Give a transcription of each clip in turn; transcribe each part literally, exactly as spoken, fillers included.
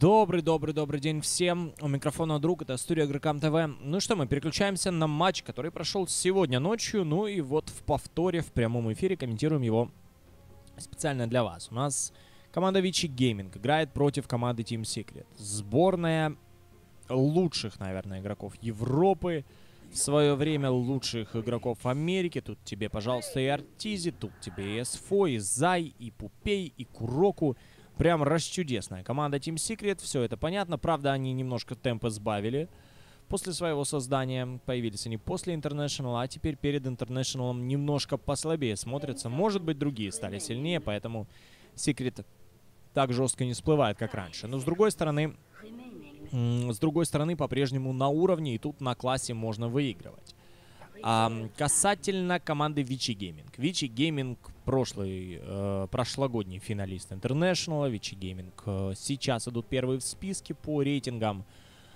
Добрый-добрый-добрый день всем. У микрофона друг, это студия Игрокам ТВ. Ну что, мы переключаемся на матч, который прошел сегодня ночью. Ну и вот в повторе, в прямом эфире комментируем его специально для вас. У нас команда Vici Gaming играет против команды Team Secret. Сборная лучших, наверное, игроков Европы. В свое время лучших игроков Америки. Тут тебе, пожалуйста, и Артизи, тут тебе и Эсфо, и Зай, и Пупей, и Куроку. Прям расчудесная команда Team Secret, все это понятно. Правда, они немножко темпа сбавили после своего создания. Появились они после International, а теперь перед International немножко послабее смотрятся. Может быть, другие стали сильнее, поэтому Secret так жестко не всплывает, как раньше. Но с другой стороны, с другой стороны, по-прежнему на уровне, и тут на классе можно выигрывать. А, касательно команды Vici Gaming. Vici Gaming прошлый, э, прошлогодний финалист International. Vici Gaming э, сейчас идут первые в списке по рейтингам.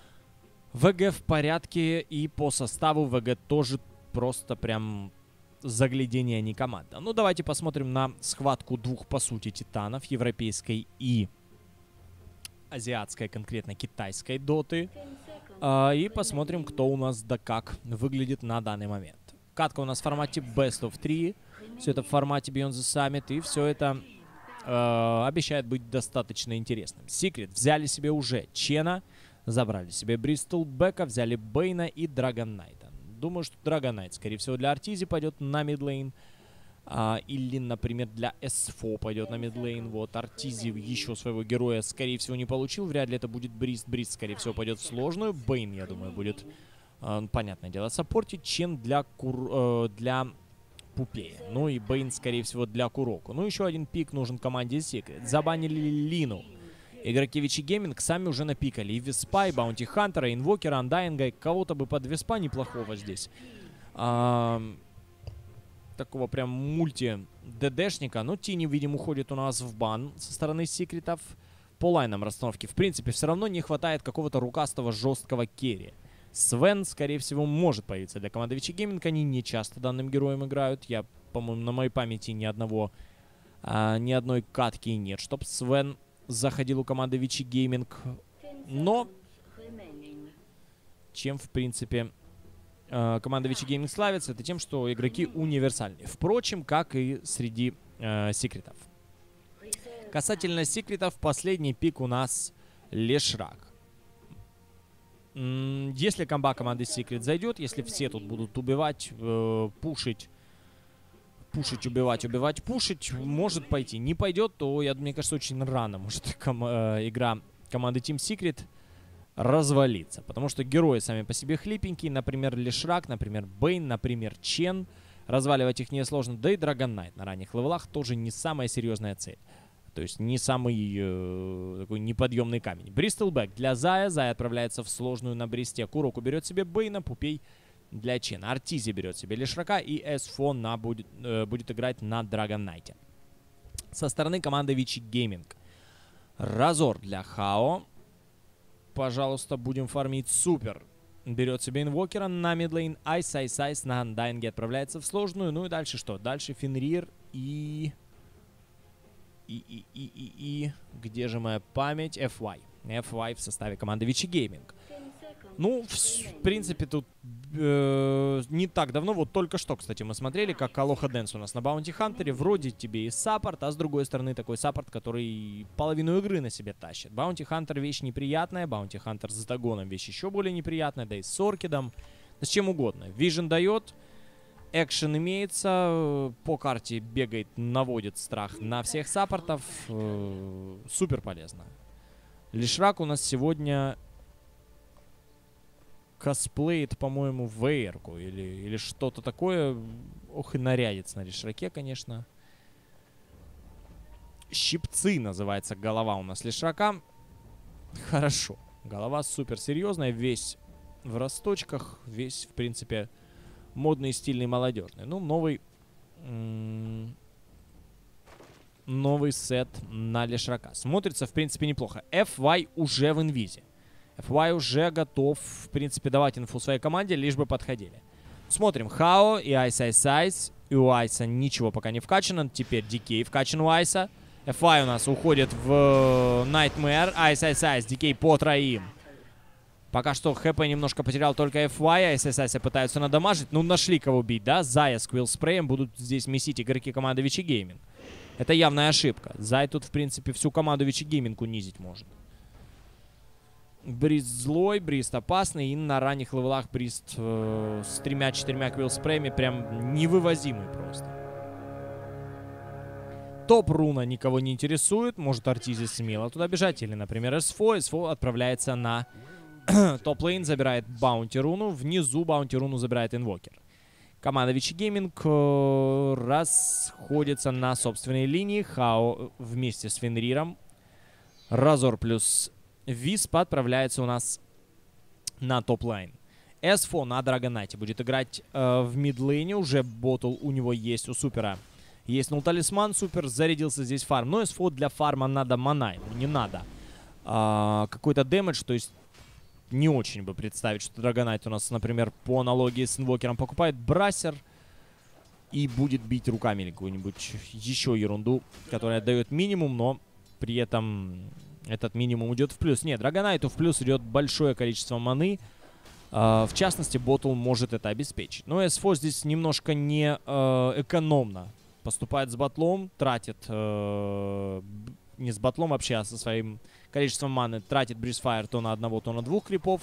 ВГ в порядке, и по составу ВГ тоже просто прям заглядение, а не команда. Ну, давайте посмотрим на схватку двух, по сути, титанов. Европейской и азиатской, конкретно китайской доты. Uh, и посмотрим, кто у нас да как выглядит на данный момент. Катка у нас в формате Best of три. Все это в формате Beyond the Summit. И все это uh, обещает быть достаточно интересным. Secret взяли себе уже Чена. Забрали себе Бристлбека. Взяли Бейна и Драгонайта. Думаю, что Драгонайт, скорее всего, для Артизи пойдет на мидлейн. Uh, или, например, для Эсфо пойдет на мидлейн. Вот, Артизи еще своего героя, скорее всего, не получил. Вряд ли это будет Брист. Брист, скорее всего, пойдет в сложную. Бейн, я думаю, будет, uh, понятное дело, саппортить. Чен для, Кур... uh, для Пупея. Ну и Бейн, скорее всего, для Куроку. Ну, еще один пик нужен команде Secret. Забанили Лину. Игроки Vici Gaming сами уже напикали. И Веспа, и Баунти Хантера, и Инвокера, Андайнга. Кого-то бы под Веспа неплохого здесь. Uh, Такого прям мульти-ДДшника. Но Тини, видимо, уходит у нас в бан со стороны секретов. По лайнам расстановки, в принципе, все равно не хватает какого-то рукастого жесткого керри. Свен, скорее всего, может появиться для команды Vici Gaming. Они не часто данным героем играют. Я, по-моему, на моей памяти ни одного, а, ни одной катки нет, чтоб Свен заходил у команды Vici Gaming. Но чем, в принципе, команда Vici Gaming славится, это тем, что игроки универсальные. Впрочем, как и среди э, секретов. Касательно секретов, последний пик у нас Лешрак. М-м, если комба команды Secret зайдет, если все тут будут убивать, э, пушить, пушить, убивать, убивать, пушить, может пойти. Не пойдет, то, я, мне кажется, очень рано может ком э, игра команды Team Secret развалиться. Потому что герои сами по себе хлипенькие. Например, Лешрак, например, Бейн, например, Чен. Разваливать их несложно. Да и Драгонайт на ранних левелах тоже не самая серьезная цель. То есть не самый э, такой неподъемный камень. Бристлбек для Зая. Зай отправляется в сложную на Бристе. Куроку берет себе Бейна. Пупей для Чена. Артизи берет себе Лешрака. И Эсфо на будет, э, будет играть на Драгонайте. Со стороны команды Vici Gaming. Разор для Хао. Пожалуйста, будем фармить. Супер. Берет себе инвокера на мидлейн. Айс, айс, айс на Андайнге отправляется в сложную. Ну и дальше что? Дальше Фенрир и... И, и, и, и, и... Где же моя память? эф уай. эф уай в составе команды Vici Gaming. Ну, в, в принципе, тут э, не так давно, вот только что, кстати, мы смотрели, как Алоха Дэнс у нас на Баунти Хантере. Вроде тебе и саппорт, а с другой стороны такой саппорт, который половину игры на себе тащит. Баунти Хантер вещь неприятная, Баунти Хантер с Дагоном вещь еще более неприятная, да и с Оркидом, да с чем угодно. Вижен дает, экшен имеется, по карте бегает, наводит страх на всех саппортов. Э, супер полезно. Лешрак у нас сегодня... косплеит, по-моему, вейерку или, или что-то такое. Ох, и нарядится на Лешраке, конечно. Щипцы называется голова у нас Лешрака. Хорошо. Голова супер серьезная, весь в росточках, весь, в принципе, модный, стильный, молодежный. Ну, новый... новый сет на Лешрака. Смотрится, в принципе, неплохо. эф уай уже в инвизе. эф уай уже готов, в принципе, давать инфу своей команде, лишь бы подходили. Смотрим. Хао и Айс Айс Айс. И у Айса ничего пока не вкачано. Теперь Дикей вкачан у Айса. эф ай у нас уходит в Nightmare. Ice Ice Ice, Дикей по троим. Пока что ХП немножко потерял только эф ай. Ice Ice Ice пытаются надамажить. Ну, нашли кого бить, да? Зая с квиллспреем будут здесь месить игроки команды Вичи Гейминг. Это явная ошибка. Зай тут, в принципе, всю команду Вичи Гейминг унизить может. Брист злой, Брист опасный. И на ранних левелах Брист э, с тремя-четырьмя квиллспреями прям невывозимый просто. Топ-руна никого не интересует. Может Артизи смело туда бежать. Или, например, эс эф о. эс эф о отправляется на топ-лейн, забирает Баунти-руну. Внизу Баунти-руну забирает Инвокер. Команда Вичи Гейминг э, расходится на собственной линии. Хао вместе с Фенриром. Разор плюс Висп отправляется у нас на топ-лайн. эс эф о на Драгонайте будет играть э, в мид-лейне. Уже ботл у него есть, у Супера. Есть нул талисман, Супер зарядился здесь фарм. Но эс эф о для фарма надо мана, ему не надо а, какой-то дэмэдж, то есть не очень бы представить, что Драгонайт у нас, например, по аналогии с Инвокером покупает Брасер и будет бить руками или какую-нибудь еще ерунду, которая дает минимум, но при этом этот минимум идет в плюс. Нет, Драгонайту в плюс идет большое количество маны. Uh, в частности, ботл может это обеспечить. Но эс эф о здесь немножко не uh, экономно поступает с батлом, тратит, uh, не с батлом вообще, а со своим количеством маны, тратит Бризфайр то на одного, то на двух крипов.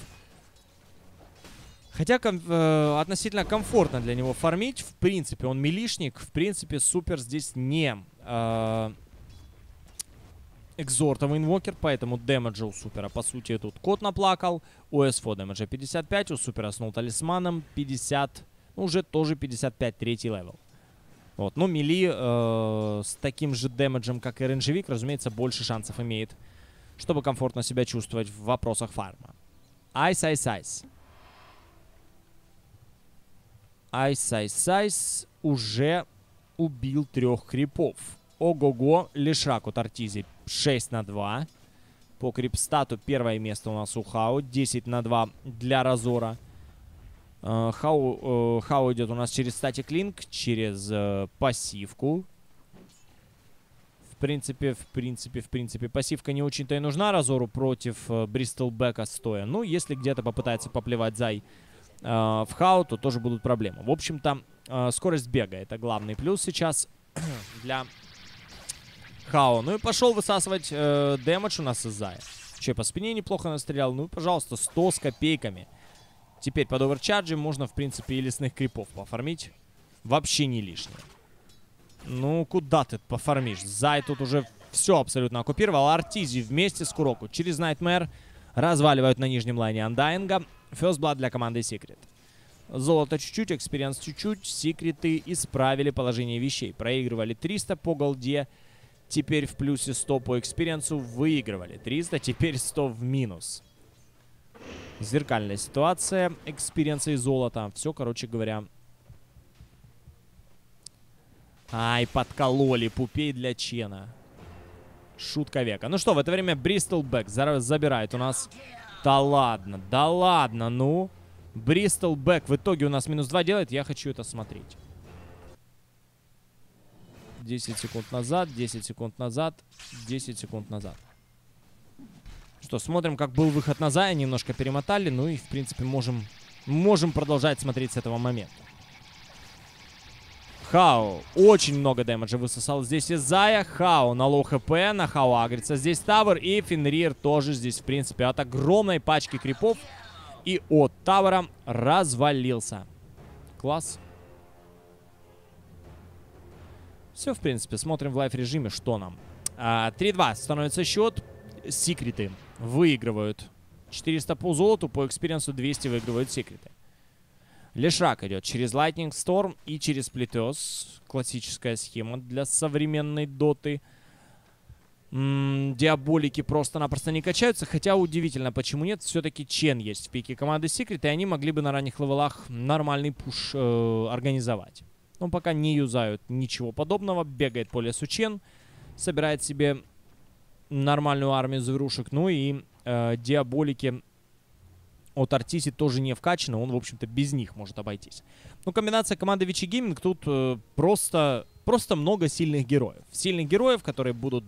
Хотя ком uh, относительно комфортно для него фармить. В принципе, он милишник. В принципе, Супер здесь не uh, экзортовый инвокер, поэтому дэмэджа у Супера, по сути, тут кот наплакал. У эс эф о дэмэджа пятьдесят пять, у Супера с нул талисманом пятьдесят, ну, уже тоже пятьдесят пять, третий левел. Вот, но Мили э, с таким же дэмэджем, как и Ренжевик, разумеется, больше шансов имеет, чтобы комфортно себя чувствовать в вопросах фарма. Айс, айс, айс. Айс, айс, айс уже убил трех крипов. Ого-го, Лишрак от Артизи шесть на два. По крипстату первое место у нас у Хао. десять на два для Разора. Uh, Хау, uh, Хау идет у нас через статик линк, через uh, пассивку. В принципе, в принципе, в принципе, пассивка не очень-то и нужна Разору против uh, Бристлбека стоя. Ну, если где-то попытается поплевать Зай uh, в Хау, то тоже будут проблемы. В общем-то, uh, скорость бега — это главный плюс сейчас для Хао. Ну и пошел высасывать uh, дэмэдж у нас из Зая. Че, по спине неплохо настрелял. Ну, пожалуйста, сто с копейками. Теперь под оверчарджем можно, в принципе, и лесных крипов пофармить. Вообще не лишнее. Ну, куда ты пофармишь? Зай тут уже все абсолютно оккупировал. Артизи вместе с Куроку через Nightmare разваливают на нижнем лайне Андайнга. First Blood для команды Secret. Золото чуть-чуть, экспириенс чуть-чуть. Секреты исправили положение вещей. Проигрывали триста по голде. Теперь в плюсе сто по экспириенсу. Выигрывали триста, теперь сто в минус. Зеркальная ситуация. Экспириенса и золота. Все, короче говоря. Ай, подкололи. Пупей для Чена. Шутка века. Ну что, в это время Бристлбек забирает у нас... Да ладно, да ладно, ну. Бристлбек в итоге у нас минус два делает. Я хочу это смотреть. десять секунд назад, десять секунд назад, десять секунд назад. Что, смотрим, как был выход на Зая. Немножко перемотали. Ну и, в принципе, можем, можем продолжать смотреть с этого момента. Хао очень много дэмэджа высосал здесь из Зая. Хао на лоу хп. На Хао агрится здесь Тавер. И Фенрир тоже здесь, в принципе, от огромной пачки крипов. И от Тавера развалился. Класс. Все, в принципе, смотрим в лайв-режиме, что нам. три два становится счет. Секреты выигрывают четыреста по золоту, по экспириенсу двести выигрывают секреты. Лишрак идет через Lightning Storm и через Плетес. Классическая схема для современной доты. М-м, диаболики просто-напросто не качаются, хотя удивительно, почему нет. Все-таки Чен есть в пике команды Secret, и они могли бы на ранних левелах нормальный пуш э, организовать. Но пока не юзают ничего подобного. Бегает по лесу Чен, собирает себе нормальную армию зверушек. Ну и э, диаболики от Артиси тоже не вкачаны. Он, в общем-то, без них может обойтись. Ну, комбинация команды Вичи Гейминг тут э, просто, просто много сильных героев. Сильных героев, которые будут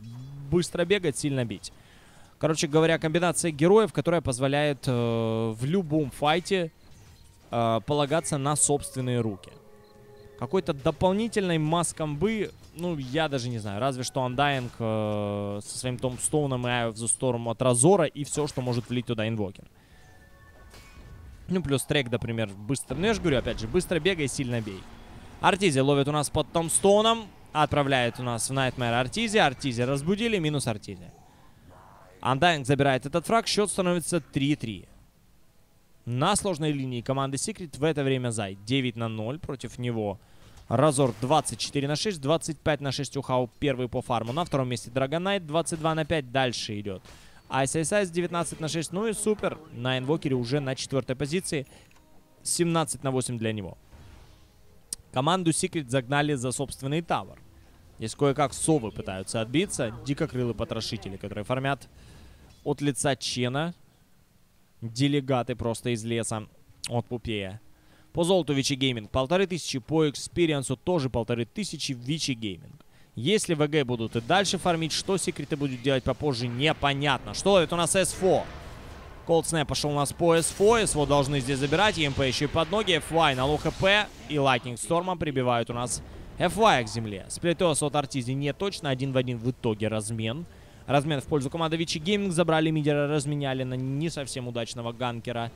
быстро бегать, сильно бить. Короче говоря, комбинация героев, которая позволяет э, в любом файте э, полагаться на собственные руки. Какой-то дополнительной масс-комбы, ну, я даже не знаю. Разве что Undying э, со своим Томстоуном и Eye of the Storm от Разора и все, что может влить туда инвокер. Ну, плюс трек, например, быстро... Ну, я же говорю, опять же, быстро бегай, сильно бей. Артизи ловит у нас под Томстоуном. Отправляет у нас в Nightmare Артизи. Артизи разбудили, минус Артизи. Undying забирает этот фраг, счет становится три-три. На сложной линии команды Secret в это время Зай девять на ноль против него. Разор двадцать четыре на шесть, двадцать пять на шесть у Хау первый по фарму. На втором месте Dragon Knight двадцать два на пять, дальше идет Ice Ice Ice девятнадцать на шесть, ну и супер. На инвокере уже на четвертой позиции, семнадцать на восемь для него. Команду Secret загнали за собственный тавер. Здесь кое-как совы пытаются отбиться. Дикокрылые потрошители, которые фармят от лица Чена. Делегаты просто из леса от Пупея. По золоту Вичи Гейминг полторы тысячи, по экспириенсу тоже полторы тысячи Вичи Гейминг. Если ВГ будут и дальше фармить, что секреты будут делать попозже, непонятно. Что ловит у нас эс фо? Cold Snap пошел у нас по эс фо. эс фо должны здесь забирать. ЕМП еще и под ноги. эф вай на лоу хп. И Lightning Storm прибивают у нас эф вай к земле. Сплитос от Артизи не точно. Один в один в итоге размен. Размен в пользу команды Вичи Гейминг. Забрали мидера, разменяли на не совсем удачного ганкера.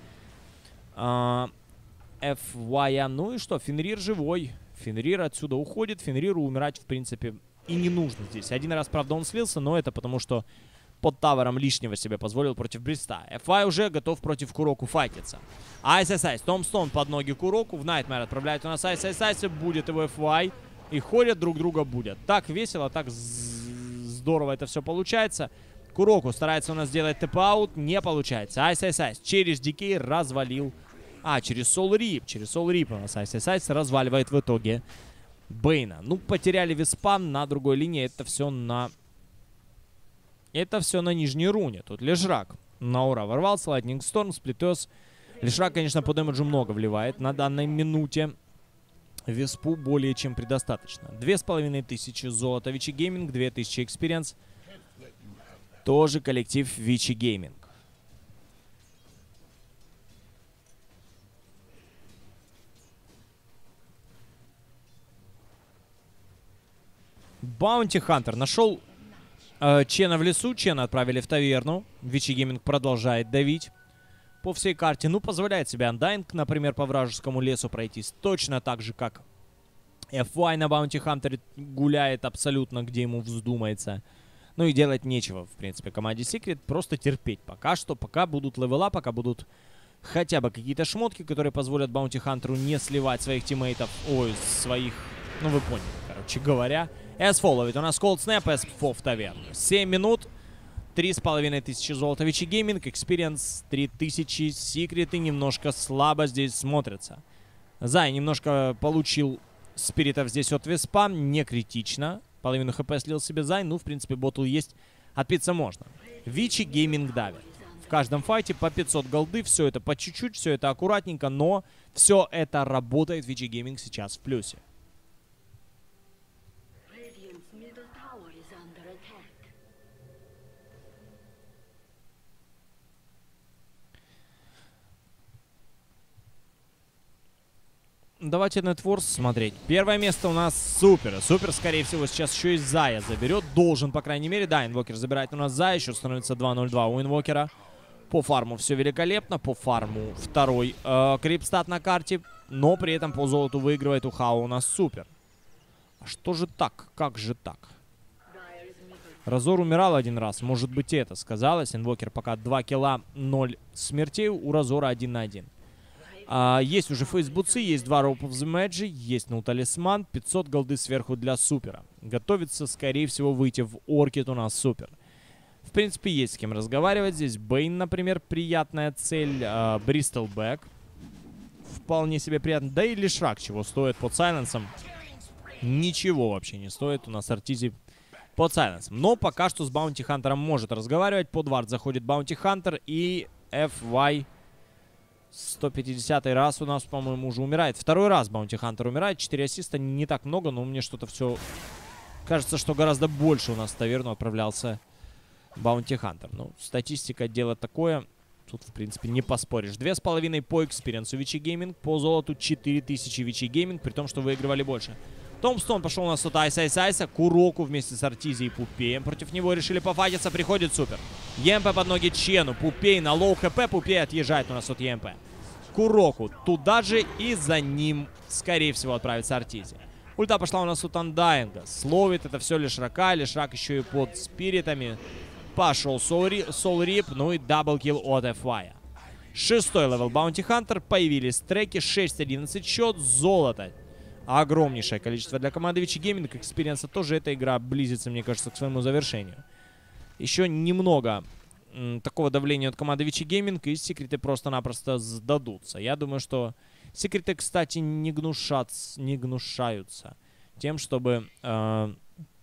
эф вай. Ну и что? Фенрир живой. Фенрир отсюда уходит. Фенриру умирать, в принципе, и не нужно здесь. Один раз, правда, он слился, но это потому, что под тавером лишнего себе позволил против Бриста. эф вай уже готов против Куроку файтиться. Ice Ice Ice. Томстон под ноги Куроку. В Nightmare отправляет у нас Ice Ice Ice. Будет его эф вай. И ходят друг друга будет. Так весело, так здорово это все получается. Куроку старается у нас сделать тэп-аут. Не получается. Ice Ice Ice через дикей развалил. А, через Soul Rip. Через Soul Rip у нас Ice Ice Ice разваливает в итоге Бейна. Ну, потеряли виспан на другой линии. Это все на... Это все на нижней руне. Тут Лежрак на ура ворвался. Lightning Storm, Сплитес. Лежрак, конечно, по дэмэджу много вливает на данной минуте. Виспу более чем предостаточно. Две с половиной тысячи золота Вичи Гейминг, две тысячи экспириенс. Тоже коллектив Вичи Гейминг. Баунти Хантер нашел э, Чена в лесу. Чена отправили в таверну. Вичи Гейминг продолжает давить по всей карте. Ну, позволяет себе Undying, например, по вражескому лесу пройтись. Точно так же, как эф вай на Баунти Хантере гуляет абсолютно, где ему вздумается. Ну и делать нечего, в принципе, команде Secret. Просто терпеть пока что. Пока будут левела, пока будут хотя бы какие-то шмотки, которые позволят Баунти Хантеру не сливать своих тиммейтов. Ой, своих... Ну, вы поняли, короче говоря. эс фо ловит у нас Cold Snap, эс фо в таверну. семь минут, три с половиной тысячи золота Вичи Гейминг, экспириенс три тысячи, секреты немножко слабо здесь смотрятся. Зай немножко получил спиритов здесь от Виспа, не критично. Половину хп слил себе Зай, ну, в принципе, ботл есть, отпиться можно. Вичи Гейминг давит. В каждом файте по пятьсот голды, все это по чуть-чуть, все это аккуратненько, но все это работает. Вичи Гейминг сейчас в плюсе. Давайте Netforce смотреть. Первое место у нас Супер. Супер, скорее всего, сейчас еще и Зая заберет. Должен, по крайней мере. Да, Инвокер забирает у нас Зая. Еще становится два ноль два у Инвокера. По фарму все великолепно. По фарму второй э, крипстат на карте. Но при этом по золоту выигрывает у Хау у нас Супер. А что же так? Как же так? Разор умирал один раз. Может быть, это сказалось. Инвокер пока два килла, ноль смертей. У Разора один на один. А, есть уже фейсбуцы, есть два Rope of the Magi, есть ну талисман, пятьсот голды сверху для Супера. Готовится, скорее всего, выйти в Оркид у нас Супер. В принципе, есть с кем разговаривать. Здесь Бейн, например, приятная цель. Бристол Бэк. Вполне себе приятно. Да и Лишрак чего стоит под сайленсом. Ничего вообще не стоит у нас Артизи под сайленсом. Но пока что с Баунти Хантером может разговаривать. Под вард заходит Баунти Хантер и эф вай... сто пятидесятый раз у нас, по-моему, уже умирает. Второй раз Баунти Хантер умирает. четыре ассиста не так много, но мне что-то все Кажется, что гораздо больше у нас в таверну отправлялся Баунти Хантер. Ну, статистика — дело такое. Тут, в принципе, не поспоришь. Две с половиной по экспириенсу Вичи Гейминг. По золоту четыре тысячи Вичи Гейминг, при том, что выигрывали больше. Томстон пошел у нас от Айс Айс Айса. Куроку вместе с Артизи и Пупеем. Против него решили пофайтиться. Приходит Супер. ЕМП под ноги Чену. Пупей на лоу хп. Пупей отъезжает у нас от ЕМП. Куроку туда же, и за ним, скорее всего, отправится Артизи. Ульта пошла у нас от Андайнга. Словит это все Лишрака. Лишрак еще и под спиритами. Пошел Soul Рип, ну и даблкил от эф вай. Шестой левел Баунти Хантер. Появились треки. шесть одиннадцать счет. Золото. Огромнейшее количество для команды Вичи Гейминг. Экспириенса тоже эта игра близится, мне кажется, к своему завершению. Еще немного м, такого давления от команды Вичи Гейминг, и секреты просто-напросто сдадутся. Я думаю, что секреты, кстати, не, гнушатся, не гнушаются тем, чтобы э,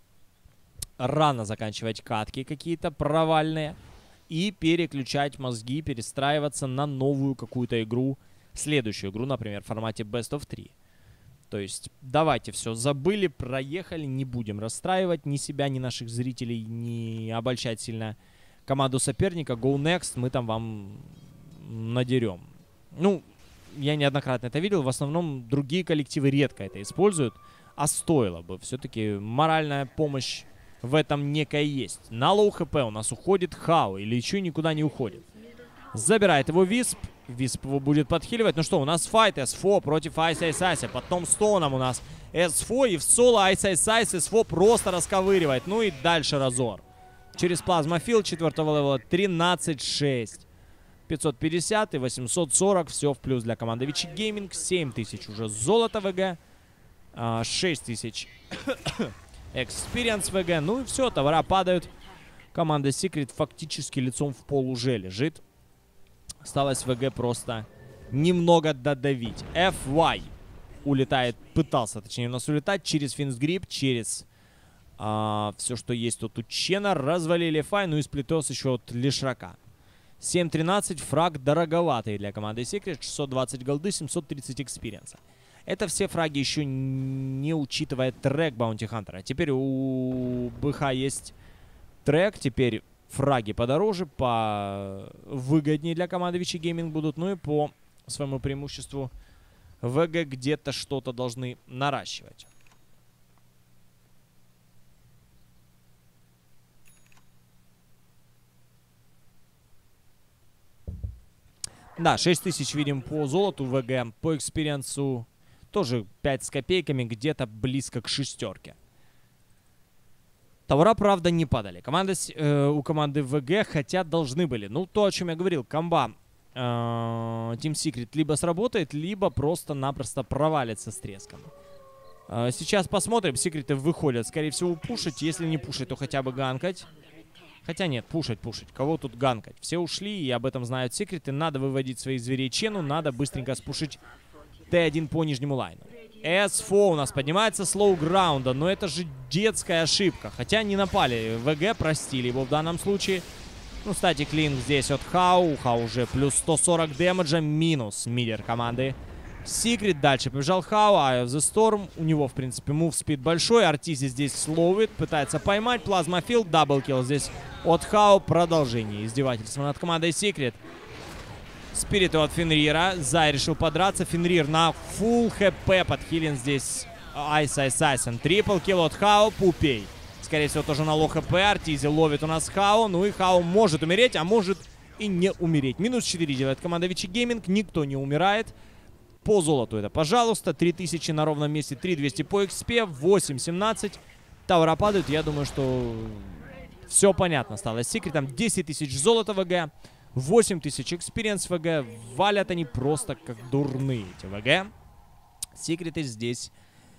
рано заканчивать катки какие-то провальные и переключать мозги, перестраиваться на новую какую-то игру, следующую игру, например, в формате Best of три. То есть давайте все забыли, проехали, не будем расстраивать ни себя, ни наших зрителей, не обольщать сильно команду соперника. Go next, мы там вам надерем. Ну, я неоднократно это видел, в основном другие коллективы редко это используют, а стоило бы. Все-таки моральная помощь в этом некая есть. На лоу хп у нас уходит Хау, или еще никуда не уходит. Забирает его Висп. Висп его будет подхиливать. Ну что, у нас файт эс эф о против Айс Айс Айса. Под Томстоуном у нас эс эф о. И в соло Айс Айс Айс эс эф о просто расковыривает. Ну и дальше разор. Через плазмофил четвертого левела тринадцать шесть. пятьсот пятьдесят и восемьсот сорок. Все в плюс для команды Вичи Гейминг. семь тысяч уже золото ВГ. шесть тысяч экспириенс ВГ. Ну и все, товара падают. Команда Secret фактически лицом в пол уже лежит. Осталось ВГ просто немного додавить. эф вай улетает, пытался, точнее, у нас улетать через Финсгрип, через а, все, что есть тут у Чена. Развалили эф ай, ну и сплитос еще от Лишрака. семь тринадцать, фраг дороговатый для команды Secret. шестьсот двадцать голды, семьсот тридцать экспириенса. Это все фраги, еще не учитывая трек Баунти Хантера. Теперь у БХ есть трек, теперь фраги подороже, по выгоднее для команды Вичи Гейминг будут. Ну и по своему преимуществу ВГ где-то что-то должны наращивать. Да, шесть тысяч видим по золоту ВГ. По экспириенсу тоже пять с копейками, где-то близко к шестерке. Товара, правда, не падали. Команда, э, у команды ВГ, хотя должны были. Ну, то, о чем я говорил, комба э, Team Secret либо сработает, либо просто-напросто провалится с треском. Э, сейчас посмотрим. Секреты выходят, скорее всего, пушить. Если не пушить, то хотя бы ганкать. Хотя нет, пушить, пушить. Кого тут ганкать? Все ушли, и об этом знают секреты. Надо выводить своих зверей Чену, надо быстренько спушить Т один по нижнему лайну. эс эф о у нас поднимается с лоу-граунда, но это же детская ошибка. Хотя не напали. ВГ простили его в данном случае. Ну, кстати, клинк здесь от Хау. Хау уже плюс сто сорок дэмэджа, минус мидер команды Secret. Дальше побежал Хау, Eye of the Storm. У него, в принципе, мув спид большой. Артизи здесь словит, пытается поймать. Плазмофил, даблкилл здесь от Хау. Продолжение издевательства над командой Secret. Спириту от Фенрира. Зай решил подраться. Фенрир на фулл хп подхилен здесь Айс Айс Айсен. Трипл килл от Хау. Пупей. Скорее всего, тоже на лоу хп. Артизи ловит у нас Хау. Ну и Хау может умереть, а может и не умереть. Минус четыре делает команда Вичи Гейминг. Никто не умирает. По золоту это, пожалуйста. три тысячи на ровном месте. три двести по экспе. восемь семнадцать. Таура падают. Я думаю, что все понятно стало с секретом. десять тысяч золота ВГ. восемь тысяч экспириенс ВГ. Валят они просто как дурные, эти ВГ. Секреты здесь.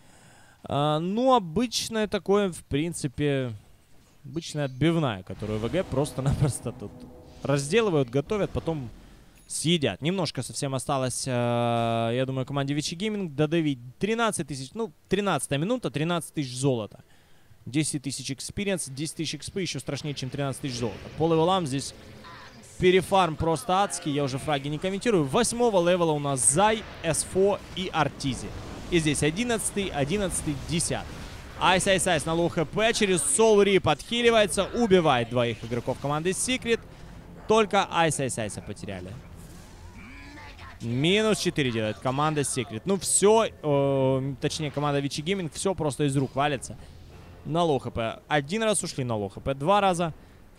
А, ну, обычное такое, в принципе, обычная отбивная, которую ВГ просто-напросто тут разделывают, готовят, потом съедят. Немножко совсем осталось, а, я думаю, команде Вичи Гейминг додавить. тринадцать тысяч, ну, тринадцатая минута, тринадцать тысяч золота. десять тысяч экспириенс, десять тысяч экспы еще страшнее, чем тринадцать тысяч золота. По левелам здесь перефарм просто адский, я уже фраги не комментирую. Восьмого левела у нас Зай, эс эф о и Артизи. И здесь одиннадцатый, одиннадцатый, десятый. Айс Айс Айс на лоу хп. Через Soul Rip отхиливается. Убивает двоих игроков команды Secret. Только Айс Айс Айса потеряли. Минус четыре делает команда Secret. Ну все, э, точнее команда Vici Gaming, все просто из рук валится. На лоу хп. Один раз ушли на лоу хп. Два раза.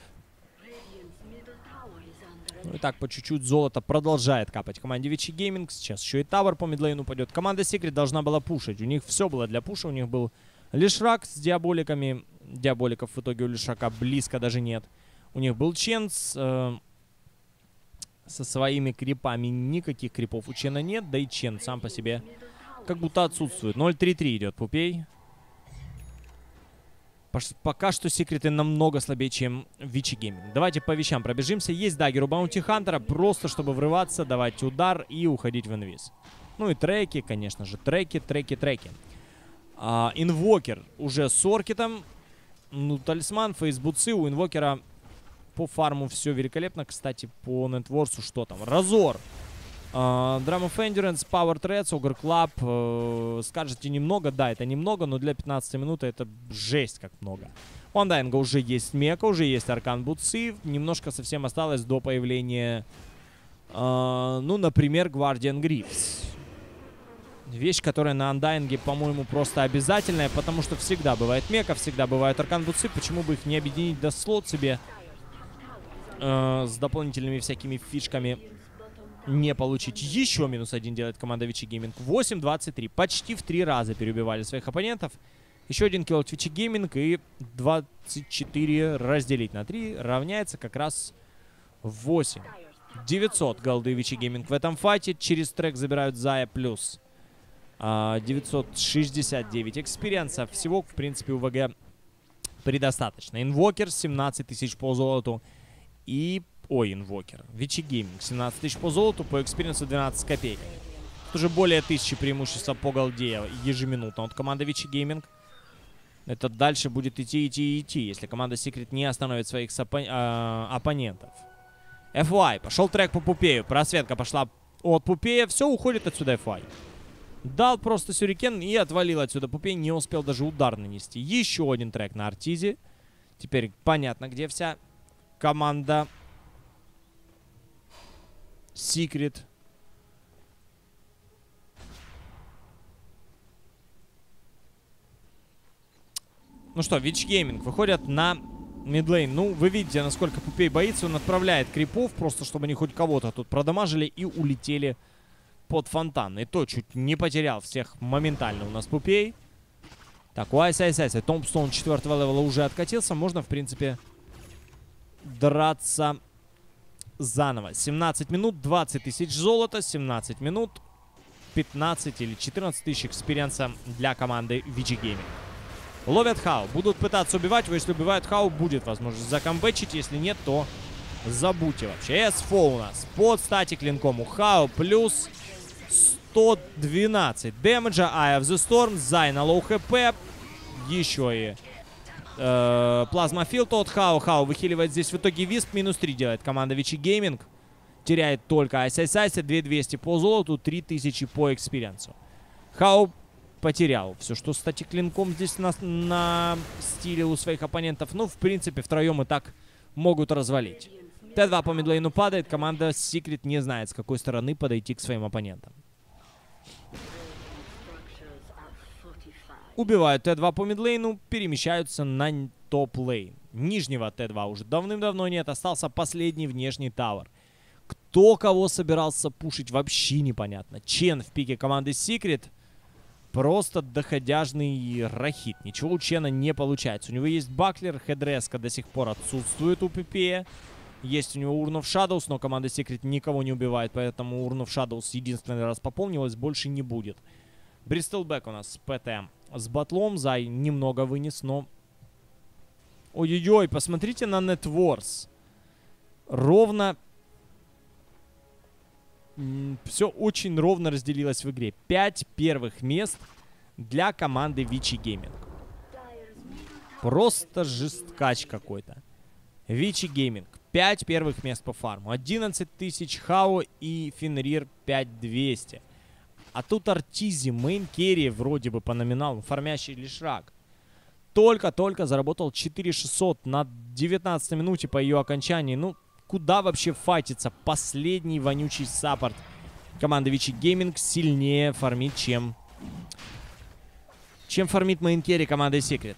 Ну и так по чуть-чуть золото продолжает капать команде Vici Gaming. Сейчас еще и тавер по мидлейну пойдет. Команда Secret должна была пушить. У них все было для пуша. У них был Лишрак с диаболиками. Диаболиков в итоге у Лишрака близко даже нет. У них был Ченс э, со своими крипами. Никаких крипов у Чена нет. Да и Чен сам по себе как будто отсутствует. ноль три три идет Пупей. Пока что секреты намного слабее, чем Vici Gaming. Давайте по вещам пробежимся. Есть даггер у Баунти Хантера. Просто чтобы врываться, давать удар и уходить в инвиз. Ну и треки, конечно же. Треки, треки, треки. А, инвокер уже с оркетом. Ну, талисман, фейсбуцы. У инвокера по фарму все великолепно. Кстати, по нетворсу что там? Разор. Uh, Drum of Endurance, Power Threads, Ogre Club. uh, Скажете немного, да, это немного, но для пятнадцати минут это жесть как много. У Undying уже есть мека, уже есть Аркан Бутсы. Немножко совсем осталось до появления, uh, ну, например, Guardian Greaves. Вещь, которая на Undying, по-моему, просто обязательная, потому что всегда бывает мека, всегда бывают Аркан Бутсы. Почему бы их не объединить, да слот себе uh, с дополнительными всякими фишками не получить. Еще минус один делает команда Vici Gaming. восемь двадцать три. Почти в три раза переубивали своих оппонентов. Еще один килл от Vici Gaming. И двадцать четыре разделить на три равняется как раз восемь. девятьсот голды Vici Gaming в этом файте. Через трек забирают Зая плюс а, девятьсот шестьдесят девять экспириенса. Всего, в принципе, у ВГ предостаточно. Инвокер семнадцать тысяч по золоту. И Ой, инвокер. Vici Gaming. семнадцать тысяч по золоту, по экспириенсу двенадцать копеек. Тут уже более тысячи преимущества по голде ежеминутно от команды Vici Gaming. Это дальше будет идти, идти, идти, если команда Secret не остановит своих оппон э, оппонентов. эф уай. Пошел трек по Пупею. Просветка пошла от Пупея. Все, уходит отсюда эф уай. Дал просто сюрикен и отвалил отсюда. Пупей не успел даже удар нанести. Еще один трек на Артизе. Теперь понятно, где вся команда Secret. Ну что, Vici Gaming выходят на мидлейн. Ну, вы видите, насколько Пупей боится. Он отправляет крипов, просто чтобы они хоть кого-то тут продамажили и улетели под фонтан. И то чуть не потерял всех моментально у нас Пупей. Так, у Айс Айс Айс. Томпстоун четвертого левела уже откатился. Можно, в принципе, драться заново. семнадцать минут, двадцать тысяч золота, семнадцать минут, пятнадцать или четырнадцать тысяч экспириенса для команды Vici Gaming. Ловят Хау. Будут пытаться убивать его. Если убивают Хау, будет возможность закомбэчить. Если нет, то забудьте вообще. эс эф о у нас под стати клинком у Хау. Плюс сто двенадцать дэмэджа. Eye of the Storm. Зай на лоу хп. Еще и Плазма Филд от Хау. Хау выхиливает здесь в итоге Висп. Минус три делает команда Vici Gaming. Теряет только Айс Айс Айс. две тысячи двести по золоту, три тысячи по экспириенсу. Хау потерял все, что, кстати, клинком здесь на, на стиле у своих оппонентов. Ну, в принципе, втроем и так могут развалить. тэ два по мидлейну падает. Команда Secret не знает, с какой стороны подойти к своим оппонентам. Убивают тэ два по мидлейну, перемещаются на топ-лейн. Нижнего тэ два уже давным-давно нет. Остался последний внешний тавер. Кто кого собирался пушить, вообще непонятно. Чен в пике команды Secret. Просто доходяжный рахит. Ничего у Чена не получается. У него есть Баклер, Хедреска до сих пор отсутствует у ПП. Есть у него Urn of Shadows, но команда Secret никого не убивает, поэтому Urn of Shadows единственный раз пополнилась, больше не будет. Бристлбэк у нас с ПТ. С батлом Зай немного вынес, но... Ой-ой-ой, посмотрите на Networth. Ровно... Все очень ровно разделилось в игре. Пять первых мест для команды Vici Gaming. Просто жесткач какой-то. Vici Gaming. Пять первых мест по фарму. одиннадцать тысяч Хау и Фенрир пять тысяч двести. А тут Артизи, мейн керри вроде бы по номиналу, фармящий Лишрак. только-только заработал четыре тысячи шестьсот на девятнадцатой минуте по ее окончании. Ну, куда вообще файтится? Последний вонючий саппорт команды Вичи Гейминг сильнее фармит, чем... чем фармит мейн-керри команды Secret.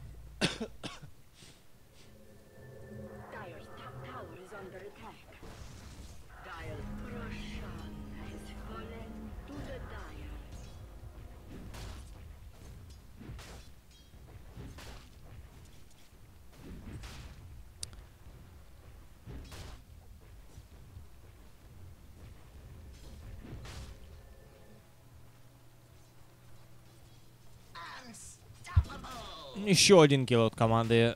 Еще один килл от команды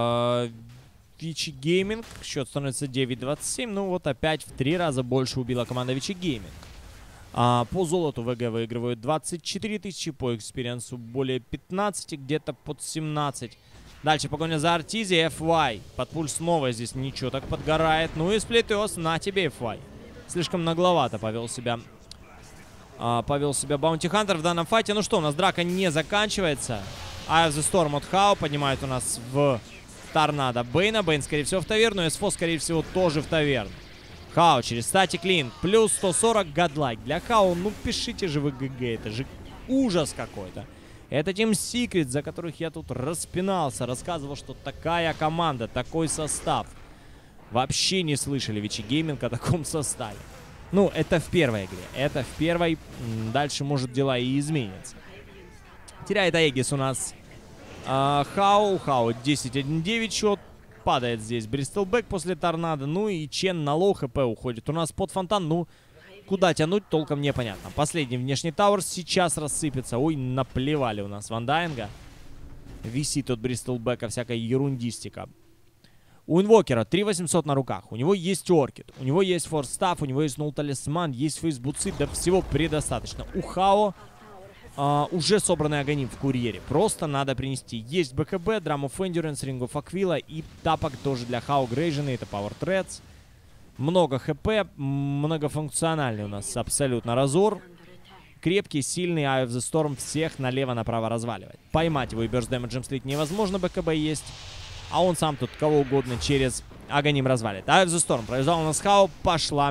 Вичи Гейминг. Счет становится девять двадцать семь. Ну вот опять в три раза больше убила команда Вичи Гейминг. А, по золоту ВГ выигрывают двадцать четыре тысячи, по экспириенсу более пятнадцати, где-то под семнадцать. Дальше погоня за Артизи, эф вай. Подпуль снова здесь ничего так подгорает. Ну и Сплитос, на тебе эф вай. Слишком нагловато повел себя. А, повел себя Баунти Хантер в данном файте. Ну что, у нас драка не заканчивается. Eye of the Storm от Хау поднимает у нас в торнадо Бейна. Бейн, скорее всего, в таверну. эс эф о, скорее всего, тоже в таверну. Хау через статик лин. Плюс сто сорок гадлайк. Для Хау, ну пишите же вы ГГ. Это же ужас какой-то. Это Team Secret, за которых я тут распинался. Рассказывал, что такая команда, такой состав. Вообще не слышали Вичи Гейминг о таком составе. Ну, это в первой игре. Это в первой. Дальше, может, дела и изменятся. Теряет Аегис у нас а, Хау. Хау десять один девять счет. Падает здесь Бристлбэк после торнадо. Ну и Чен на лоу хп уходит. У нас под фонтан. Ну, куда тянуть, толком непонятно. Последний внешний тауэр сейчас рассыпется. Ой, наплевали у нас Вандайнга. Висит от Бристлбэка всякая ерундистика. У Инвокера три восемьсот на руках. У него есть Оркид. У него есть Форстаф. У него есть Нул Талисман. Есть Фейсбуцит. Да всего предостаточно. У Хао Uh, уже собранный Аганим в курьере. Просто надо принести. Есть БКБ, Drum of Endurance, Ring of Aquila и тапок тоже для Хау Грейжена. Это Power Threads. Много ХП, многофункциональный у нас абсолютно разор. Крепкий, сильный, Eye of the Storm всех налево-направо разваливает. Поймать его и Burst Damage слить невозможно, БКБ есть. А он сам тут кого угодно через Аганим развалит. Eye of the Storm провязал у нас Хау, пошла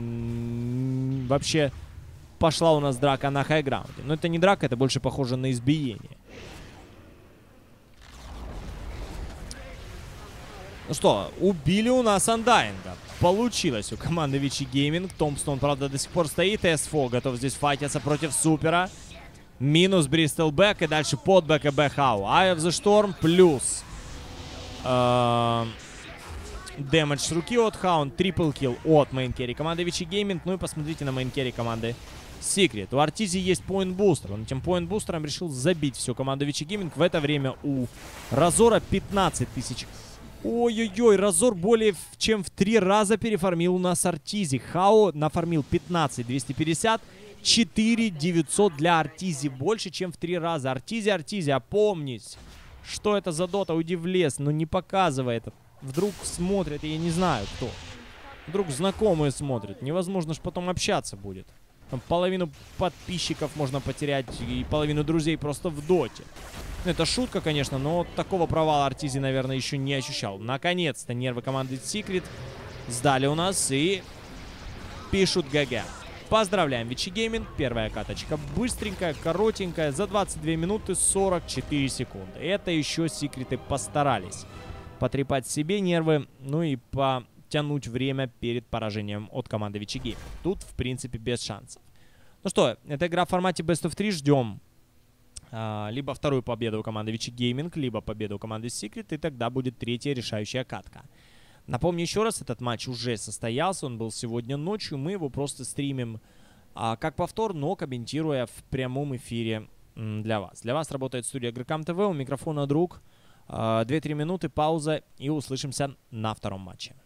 вообще... Пошла у нас драка на хайграунде. Но это не драка, это больше похоже на избиение. Ну что, убили у нас Андайнга. Получилось у команды Вичи Гейминг. Томпстон, правда, до сих пор стоит. эс эф о готов здесь файтиться против Супера. Минус Бристлбэк и дальше под БКБ Хау. Eye of the Storm плюс дэмэдж с руки от Хаун. Трипл килл от мейн-керри команды Вичи Гейминг. Ну и посмотрите на мейн-керри команды Secret. У Артизи есть поинт-бустер. Он этим поинт-бустером решил забить всю команду Вичи Гейминг. В это время у Разора пятнадцать тысяч. Ой-ой-ой, Разор более чем в три раза перефармил у нас Артизи. Хао нафармил пятнадцать двести пятьдесят. четыре девятьсот для Артизи. Больше, чем в три раза. Артизи, Артизи, опомнись. Что это за дота? Уйди в лес. Ну не показывай это. Вдруг смотрят, я не знаю кто. Вдруг знакомые смотрят. Невозможно ж потом общаться будет. Там половину подписчиков можно потерять и половину друзей просто в доте. Это шутка, конечно, но такого провала Артизи, наверное, еще не ощущал. Наконец-то нервы команды Secret сдали у нас и пишут ГГ. Поздравляем, Вичи Гейминг. Первая каточка быстренькая, коротенькая. За двадцать две минуты сорок четыре секунды. Это еще Секреты постарались потрепать себе нервы, ну и потянуть время перед поражением от команды Вичи Гейминг. Тут, в принципе, без шансов. Ну что, это игра в формате Best of три. Ждем а, либо вторую победу у команды Вичи Гейминг, либо победу у команды Secret, и тогда будет третья решающая катка. Напомню еще раз, этот матч уже состоялся, он был сегодня ночью. Мы его просто стримим а, как повтор, но комментируя в прямом эфире м, для вас. Для вас работает студия Гркам ТВ, у микрофона Друг. две-три минуты, пауза, и услышимся на втором матче.